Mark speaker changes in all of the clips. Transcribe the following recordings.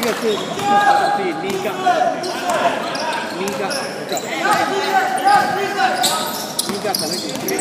Speaker 1: 个是自己逆杠，逆杠可能有机会。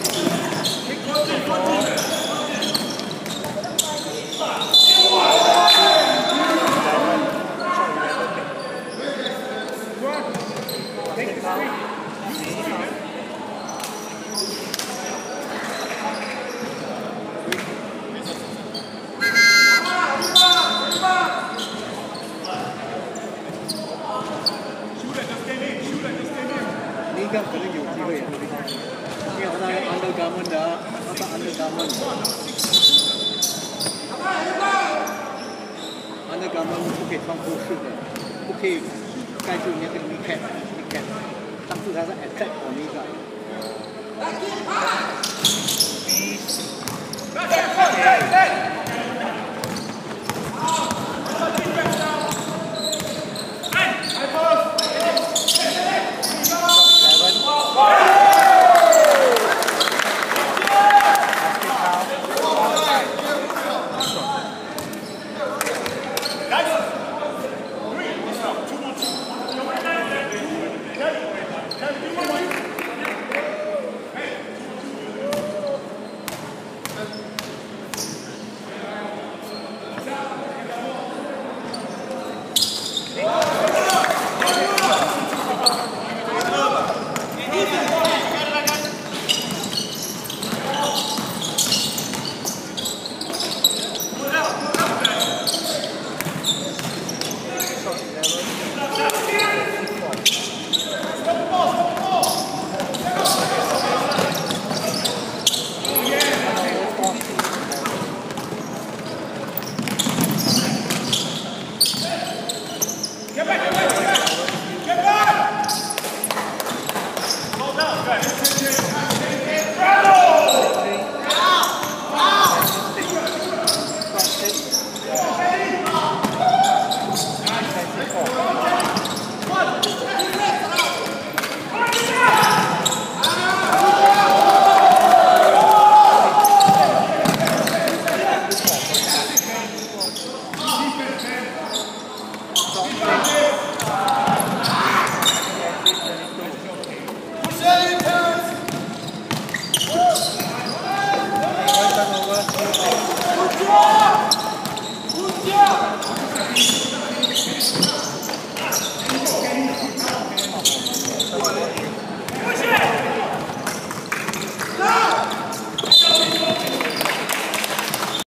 Speaker 1: 可能有机会，因为我那个 undergarment 的，那个 undergarment 不可以穿护士的，不可以盖住那个 kneecap， 但是它是 attack 我那个。